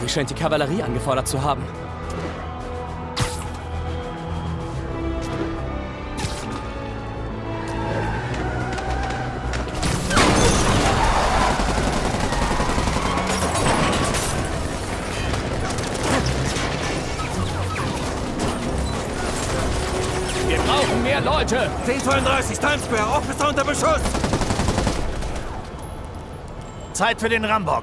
Yuri scheint die Kavallerie angefordert zu haben. Wir brauchen mehr Leute! 1032 Times Square, Officer unter Beschuss! Zeit für den Rambock.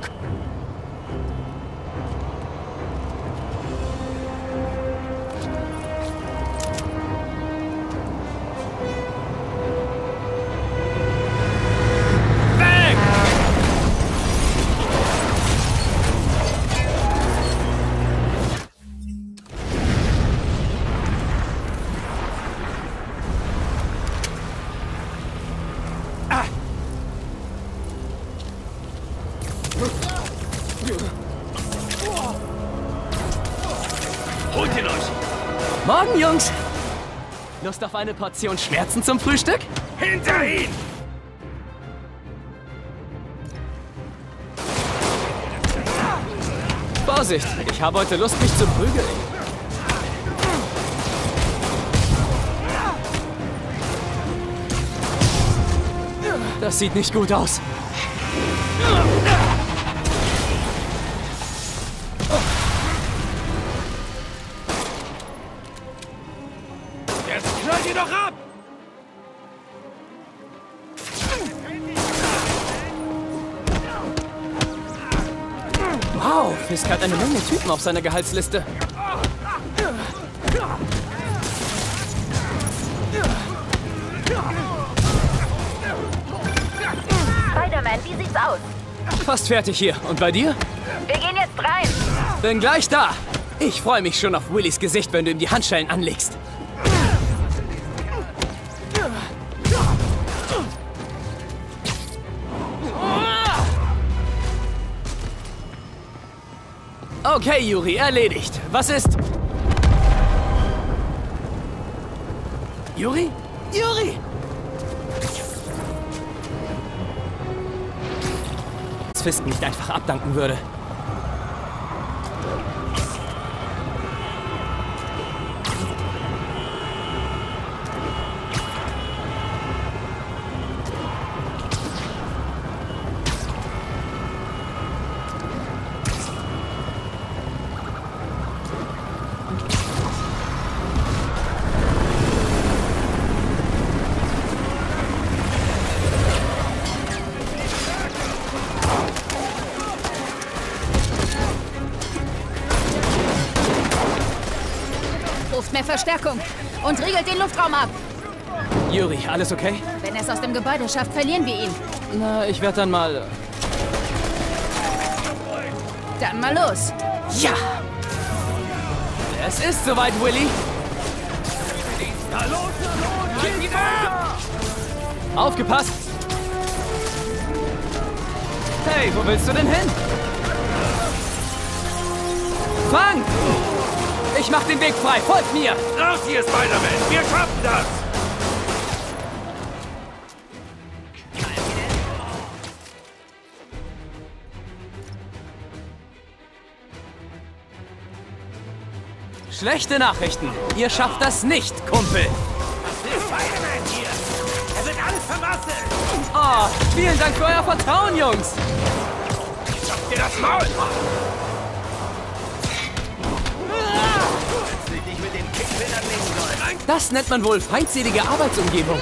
Holt ihn euch! Morgen, Jungs! Lust auf eine Portion Schmerzen zum Frühstück? Hinter ihn! Vorsicht, ich habe heute Lust, mich zu prügeln. Das sieht nicht gut aus. Jetzt knallt ihn doch ab! Wow, Fisk hat eine Menge Typen auf seiner Gehaltsliste. Spider-Man, wie sieht's aus? Fast fertig hier. Und bei dir? Wir gehen jetzt rein. Bin gleich da. Ich freue mich schon auf Willys Gesicht, wenn du ihm die Handschellen anlegst. Okay, Yuri, erledigt. Was ist? Yuri? Yuri! Dass Fisk nicht einfach abdanken würde. Ruft mehr Verstärkung und riegelt den Luftraum ab. Yuri, alles okay? Wenn er es aus dem Gebäude schafft, verlieren wir ihn. Na, ich werde dann mal... Dann mal los. Ja! Es ist soweit, Willy. Na los, Kill ihn ab! Aufgepasst! Hey, wo willst du denn hin? Fang! Ich mach den Weg frei, folgt mir! Raus hier, Spider-Man! Wir schaffen das! Schlechte Nachrichten. Ihr schafft das nicht, Kumpel. Das ist Spider-Man hier! Er wird alles vermasseln! Oh, vielen Dank für euer Vertrauen, Jungs. Stoppt dir das Maul! Das nennt man wohl feindselige Arbeitsumgebung.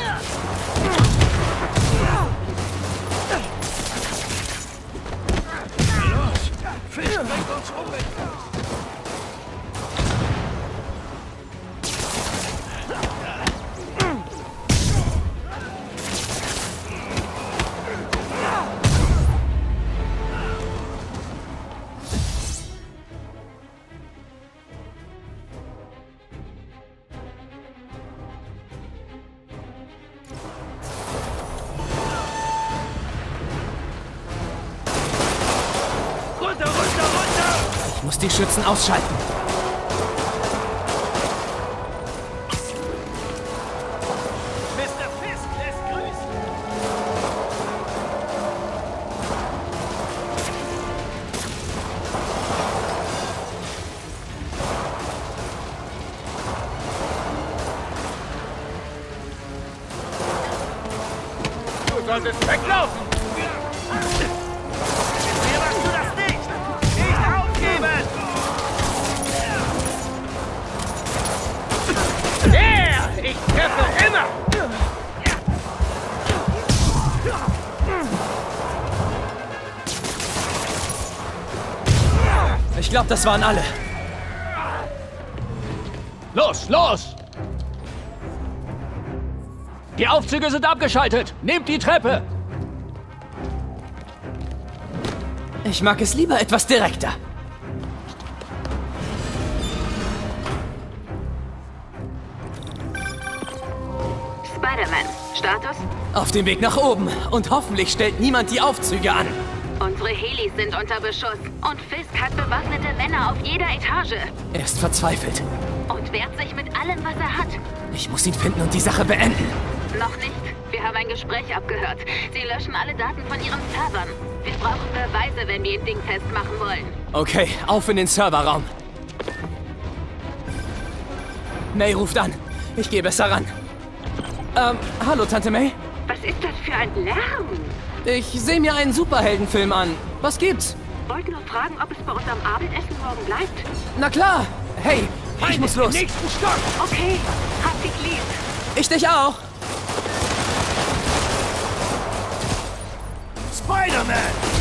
Ich muss die Schützen ausschalten. Mr. Fisk lässt grüßen! solltest weglaufen! Mir machst du das nicht! Nicht aufgeben! Ich treffe immer! Ich glaube, das waren alle. Los, los! Die Aufzüge sind abgeschaltet. Nehmt die Treppe. Ich mag es lieber etwas direkter. Spider-Man, Status? Auf dem Weg nach oben. Und hoffentlich stellt niemand die Aufzüge an. Unsere Helis sind unter Beschuss. Und Fisk hat bewaffnete Männer auf jeder Etage. Er ist verzweifelt. Und wehrt sich mit allem, was er hat. Ich muss ihn finden und die Sache beenden. Noch nicht. Wir haben ein Gespräch abgehört. Sie löschen alle Daten von ihren Servern. Wir brauchen Beweise, wenn wir ihn dingfest machen wollen. Okay, auf in den Serverraum. May ruft an. Ich gehe besser ran. Hallo, Tante May? Was ist das für ein Lärm? Ich sehe mir einen Superheldenfilm an. Was gibt's? Wollte nur fragen, ob es bei uns am Abendessen morgen bleibt. Na klar. Hey, ich muss los. Nächsten Stock! Okay, hab dich lieb. Ich dich auch. Spider-Man!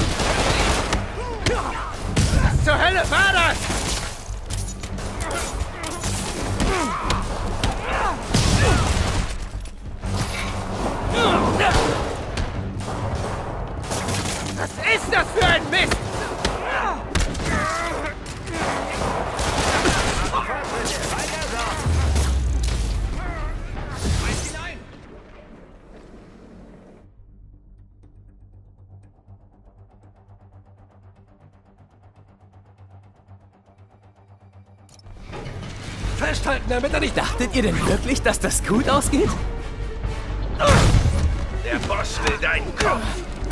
Was zur Hölle war das? Was ist das für ein Mist? Festhalten, damit er nicht... Dachtet ihr denn wirklich, dass das gut ausgeht? Der Boss will deinen Kopf.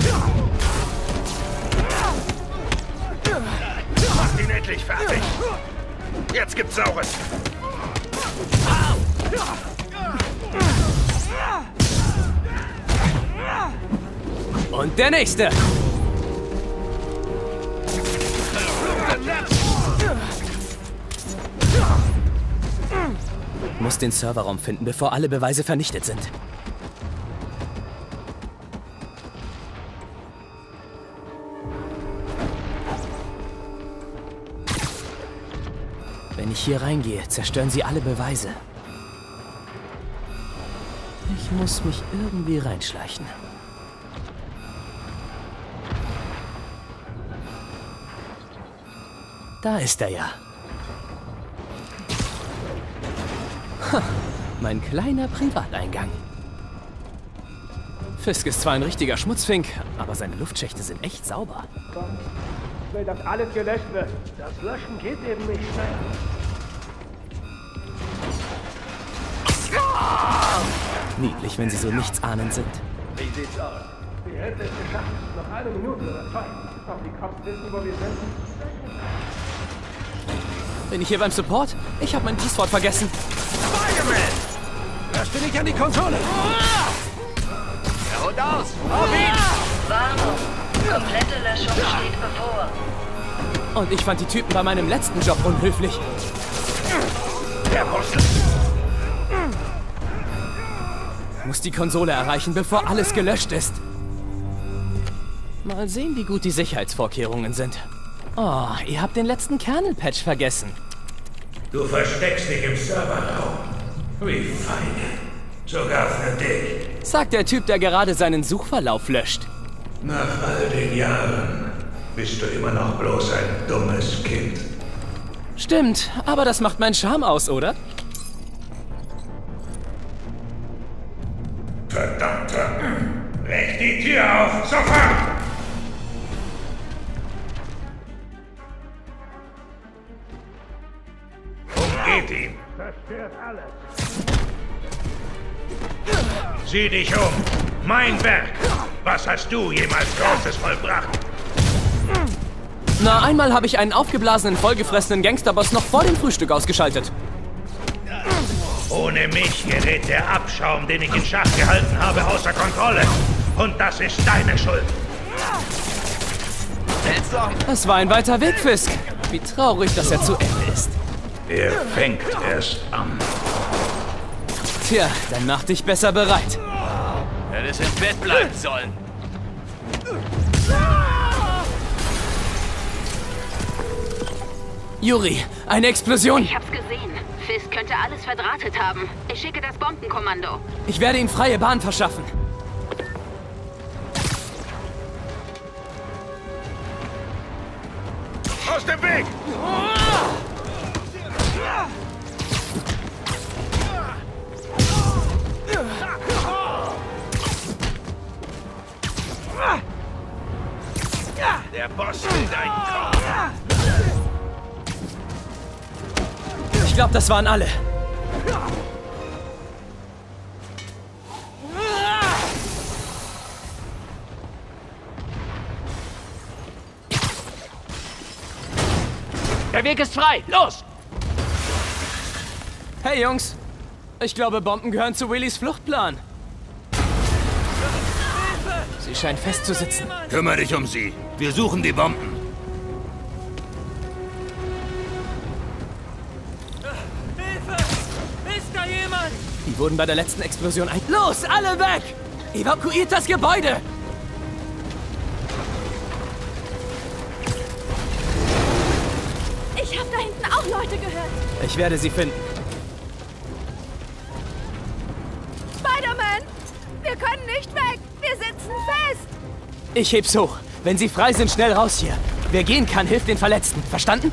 Mach ihn endlich fertig. Jetzt gibt's Saures. Und der nächste. Muss den Serverraum finden, bevor alle Beweise vernichtet sind. Wenn ich hier reingehe, zerstören sie alle Beweise. Ich muss mich irgendwie reinschleichen. Da ist er ja. Mein kleiner Privateingang. Fisk ist zwar ein richtiger Schmutzfink, aber seine Luftschächte sind echt sauber. Ich will, dass alles gelöscht wird. Das Löschen geht eben nicht schnell. Niedlich, wenn sie so nichtsahnend sind. Wie sieht's aus? Die Hälfte ist geschafft. Noch 1 Minute oder 2. Ob die Cops wissen, wo wir sind? Bin ich hier beim Support? Ich habe mein Passwort vergessen. Spider-Man! Lass dich nicht an die Konsole! Er holt aus! Warnung! Komplette Löschung steht bevor. Und ich fand die Typen bei meinem letzten Job unhöflich. Der Boss! Muss die Konsole erreichen, bevor alles gelöscht ist. Mal sehen, wie gut die Sicherheitsvorkehrungen sind. Oh, ihr habt den letzten Kernel-Patch vergessen. Du versteckst dich im Serverraum. Wie feine. Sogar für dich. Sagt der Typ, der gerade seinen Suchverlauf löscht. Nach all den Jahren bist du immer noch bloß ein dummes Kind. Stimmt, aber das macht meinen Charme aus, oder? Verdammter. Brech die Tür auf, sofort! Umgeht ihn. Zerstört alles. Sieh dich um. Mein Werk. Was hast du jemals Großes vollbracht? Na, einmal habe ich einen aufgeblasenen, vollgefressenen Gangsterboss noch vor dem Frühstück ausgeschaltet. Ohne mich gerät der Abschaum, den ich in Schach gehalten habe, außer Kontrolle. Und das ist deine Schuld. Das war ein weiter Weg, Fisk. Wie traurig, dass er zu Ende ist. Er fängt erst an. Tja, dann mach dich besser bereit. Hättest im Bett bleiben sollen. Yuri, eine Explosion. Ich hab's gesehen. Fisk könnte alles verdrahtet haben. Ich schicke das Bombenkommando. Ich werde ihm freie Bahn verschaffen. Aus dem Weg! Der Boss will deinen Kopf. Ich glaube, das waren alle. Der Weg ist frei. Los! Hey, Jungs. Ich glaube, Bomben gehören zu Willys Fluchtplan. Sie scheint festzusitzen. Kümmere dich um sie. Wir suchen die Bomben. Die wurden bei der letzten Explosion ein... Los, alle weg! Evakuiert das Gebäude! Ich habe da hinten auch Leute gehört. Ich werde sie finden. Spider-Man! Wir können nicht weg! Wir sitzen fest! Ich heb's hoch. Wenn sie frei sind, schnell raus hier. Wer gehen kann, hilft den Verletzten. Verstanden?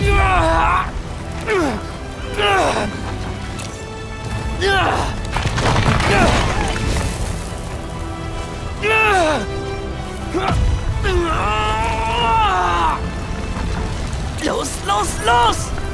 Los, los, los!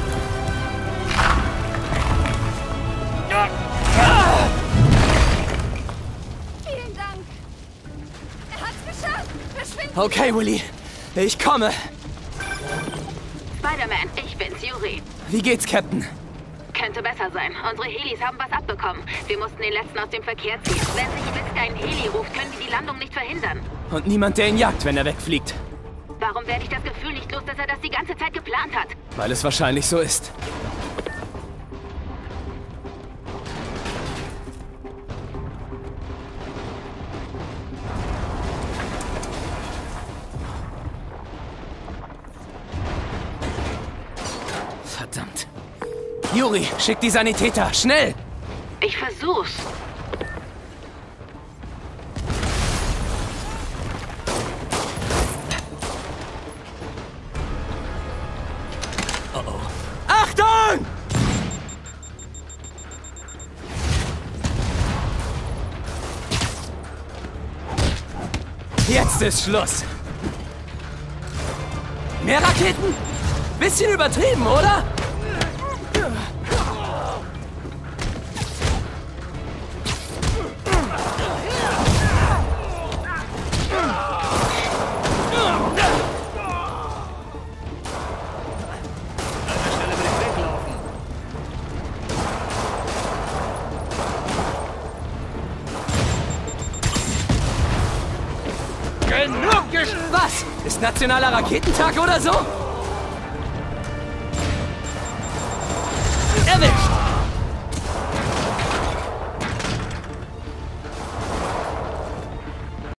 Vielen Dank! Er hat's geschafft! Verschwinden! Okay, Willy. Ich komme. Spider-Man, ich bin's, Yuri. Wie geht's, Captain? Könnte besser sein. Unsere Helis haben was abbekommen. Wir mussten den letzten aus dem Verkehr ziehen. Wenn sich Fisk einen Heli ruft, können wir die Landung nicht verhindern. Und niemand, der ihn jagt, wenn er wegfliegt. Warum werde ich das Gefühl nicht los, dass er das die ganze Zeit geplant hat? Weil es wahrscheinlich so ist. Verdammt. Yuri, schick die Sanitäter, schnell! Ich versuch's. Achtung! Jetzt ist Schluss. Mehr Raketen? Bisschen übertrieben, oder? Was? Ist nationaler Raketentag oder so? Erwischt!